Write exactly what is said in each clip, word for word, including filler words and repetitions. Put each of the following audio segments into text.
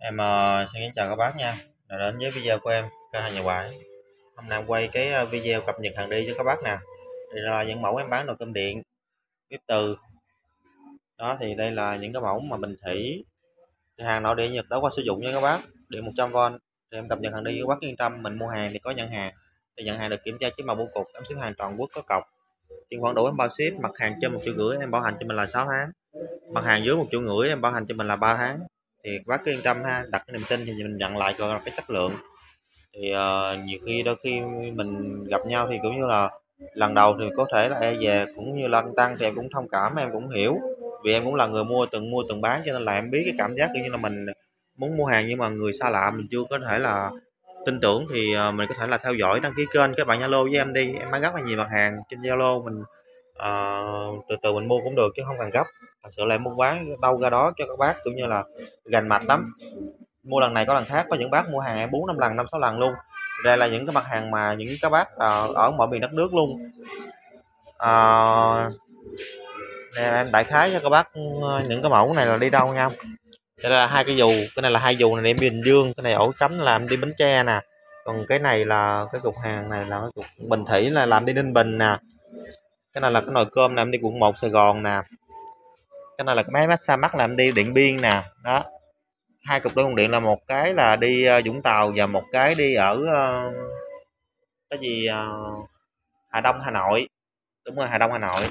Em ờ, xin kính chào các bác nha. Đã đến với video của em, ca hàng nhà bãi. Hôm nay em quay cái ờ, video cập nhật hàng đi cho các bác nè. Đây là những mẫu em bán nồi cơm điện, bếp từ. Đó thì đây là những cái mẫu mà bình thủy hàng nội địa Nhật đã qua sử dụng nha các bác. Điện một trăm vôn. Thì em cập nhật hàng đi các bác yên tâm, mình mua hàng thì có nhận hàng. Thì nhận hàng được kiểm tra chiếc màu bưu cục, em ship hàng toàn quốc có cọc. Tiền khoản đủ em bao ship, mặt hàng trên một triệu rưỡi em bảo hành cho mình là sáu tháng. Mặt hàng dưới một triệu rưỡi em bảo hành cho mình là ba tháng. Thì các bác cứ yên tâm ha, đặt cái niềm tin thì mình nhận lại coi là cái chất lượng. Thì uh, nhiều khi đôi khi mình gặp nhau thì cũng như là lần đầu thì có thể là e dè cũng như lăn tăng, thì em cũng thông cảm, em cũng hiểu, vì em cũng là người mua từng mua từng bán, cho nên là em biết cái cảm giác kiểu như là mình muốn mua hàng nhưng mà người xa lạ mình chưa có thể là tin tưởng, thì uh, mình có thể là theo dõi đăng ký kênh các bạn Zalo với em đi, em bán rất là nhiều mặt hàng trên Zalo, mình uh, từ từ mình mua cũng được chứ không cần gấp. Thật sự là em muốn bán đâu ra đó cho các bác, cũng như là gành mạch lắm, mua lần này có lần khác, có những bác mua hàng em bốn năm lần, năm sáu lần luôn. Đây là những cái mặt hàng mà những các bác uh, ở mọi miền đất nước luôn. uh, em đại khái cho các bác uh, những cái mẫu này là đi đâu nha. Đây là hai cái dù, cái này là hai dù này đi Bình Dương, cái này ổ cắm làm đi Bến Tre nè, còn cái này là cái cục hàng này là cái cục bình thủy là làm đi Ninh Bình nè, cái này là cái nồi cơm làm đi quận một Sài Gòn nè, cái này là cái máy massage mắt làm đi Điện Biên nè. Đó, hai cục dây nguồn điện là một cái là đi uh, Vũng Tàu và một cái đi ở uh, cái gì uh, Hà Đông Hà Nội. Đúng rồi, Hà Đông Hà Nội.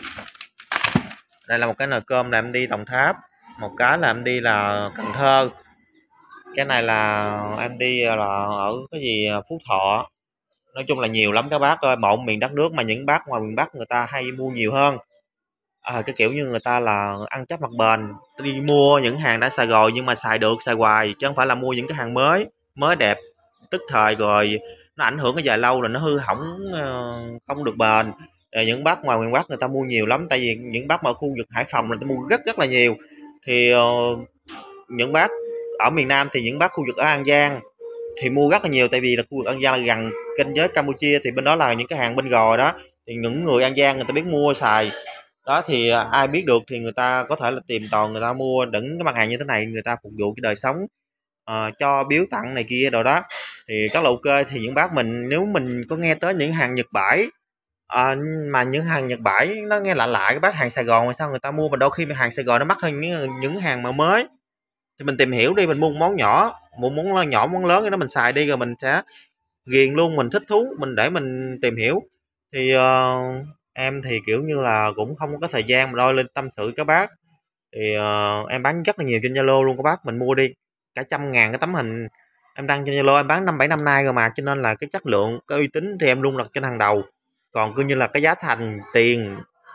Đây là một cái nồi cơm làm đi Đồng Tháp, một cái là em đi là Cần Thơ, cái này là em đi là ở cái gì Phú Thọ. Nói chung là nhiều lắm các bác ơi, mọi miền đất nước, mà những bác ngoài miền Bắc người ta hay mua nhiều hơn. À, cái kiểu như người ta là ăn chắc mặt bền, đi mua những hàng đã xài rồi nhưng mà xài được, xài hoài, chứ không phải là mua những cái hàng mới mới đẹp tức thời rồi nó ảnh hưởng cái dài lâu là nó hư hỏng, không được bền. Rồi những bác ngoài miền Bắc người ta mua nhiều lắm, tại vì những bác ở khu vực Hải Phòng người ta mua rất rất là nhiều. Thì uh, những bác ở miền Nam thì những bác khu vực ở An Giang thì mua rất là nhiều, tại vì là khu vực An Giang là gần kênh giới Campuchia, thì bên đó là những cái hàng bên gò đó, thì những người An Giang người ta biết mua xài. Đó thì ai biết được thì người ta có thể là tìm tòi, người ta mua đựng cái mặt hàng như thế này, người ta phục vụ cái đời sống, uh, cho biếu tặng này kia rồi đó, thì rất là ok. Thì những bác mình, nếu mình có nghe tới những hàng Nhật bãi, uh, mà những hàng Nhật bãi nó nghe lạ lạ, các bác hàng Sài Gòn mà sao người ta mua, mà đôi khi hàng Sài Gòn nó mắc hơn những, những hàng mà mới, thì mình tìm hiểu đi, mình mua một món nhỏ, một món nhỏ món lớn cái đó mình xài đi, rồi mình sẽ ghiền luôn, mình thích thú mình để mình tìm hiểu. Thì uh, em thì kiểu như là cũng không có thời gian mà đôi lên tâm sự các bác, thì uh, em bán rất là nhiều trên Zalo luôn các bác, mình mua đi cả trăm ngàn cái tấm hình em đăng trên Zalo, em bán năm bảy năm nay rồi mà, cho nên là cái chất lượng, cái uy tín thì em luôn đặt trên hàng đầu, còn cứ như là cái giá thành tiền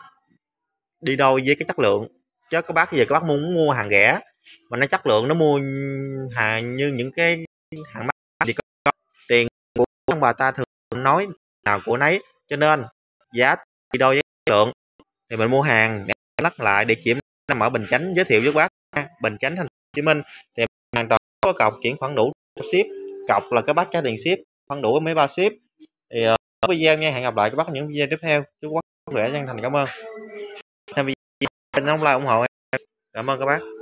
đi đôi với cái chất lượng. Chứ các bác giờ các bác muốn mua hàng rẻ mà nó chất lượng, nó mua hàng như những cái hàng mắc thì có tiền của ông bà ta thường nói nào của nấy, cho nên giá đi đôi với chất lượng thì mình mua hàng để lắc lại. Địa chỉ nằm ở Bình Chánh, giới thiệu với bác Bình Chánh thành phố Hồ Chí Minh, thì hoàn toàn có cọc, chuyển khoản đủ ship, cọc là các bác trả tiền ship, khoản đủ mấy bao ship. Thì uh, video nha, hẹn gặp lại các bác ở những video tiếp theo. Chúc các bác khỏe, chân thành cảm ơn xem video, kênh đóng like ủng hộ em. Cảm ơn các bác.